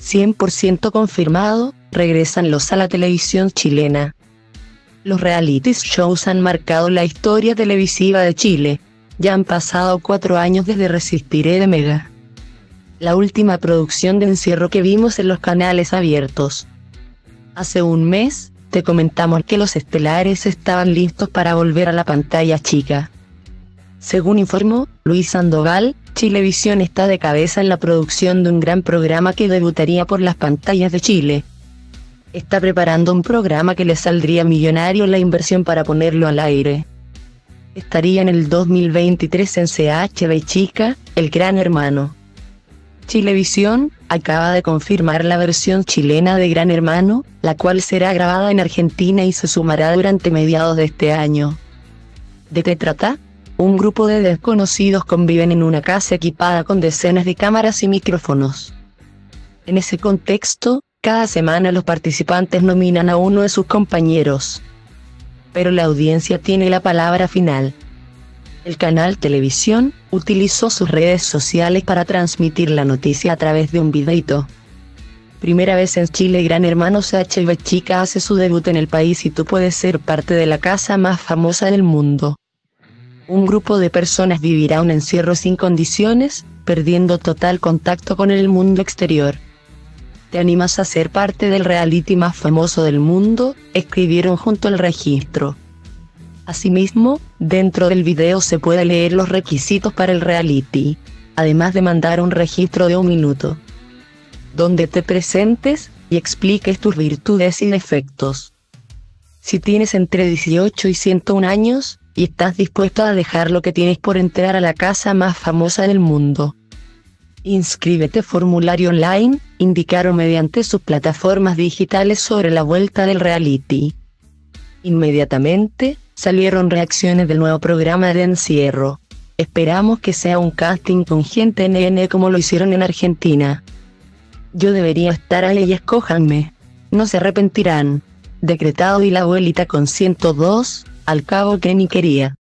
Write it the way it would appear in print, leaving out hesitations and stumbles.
100% confirmado, regresan los a la televisión chilena. Los reality shows han marcado la historia televisiva de Chile. Ya han pasado 4 años desde Resistiré de Mega, la última producción de encierro que vimos en los canales abiertos. Hace un mes, te comentamos que los estelares estaban listos para volver a la pantalla chica. Según informó Luis Sandoval, Chilevisión está de cabeza en la producción de un gran programa que debutaría por las pantallas de Chile. Está preparando un programa que le saldría millonario la inversión para ponerlo al aire. Estaría en el 2023 en CHB Chica, El Gran Hermano. Chilevisión acaba de confirmar la versión chilena de Gran Hermano, la cual será grabada en Argentina y se sumará durante mediados de este año. ¿De qué trata? Un grupo de desconocidos conviven en una casa equipada con decenas de cámaras y micrófonos. En ese contexto, cada semana los participantes nominan a uno de sus compañeros. Pero la audiencia tiene la palabra final. El canal Televisión utilizó sus redes sociales para transmitir la noticia a través de un videíto. Primera vez en Chile, Gran Hermano CHB Chica hace su debut en el país y tú puedes ser parte de la casa más famosa del mundo. Un grupo de personas vivirá un encierro sin condiciones, perdiendo total contacto con el mundo exterior. ¿Te animas a ser parte del reality más famoso del mundo?, escribieron junto al registro. Asimismo, dentro del video se puede leer los requisitos para el reality, además de mandar un registro de 1 minuto, donde te presentes y expliques tus virtudes y defectos. Si tienes entre 18 y 101 años, y estás dispuesto a dejar lo que tienes por entrar a la casa más famosa del mundo. Inscríbete formulario online, indicaron mediante sus plataformas digitales sobre la vuelta del reality. Inmediatamente, salieron reacciones del nuevo programa de encierro. Esperamos que sea un casting con gente NN como lo hicieron en Argentina. Yo debería estar ahí y escójanme. No se arrepentirán. Decretado y la abuelita con 102, al cabo que ni quería.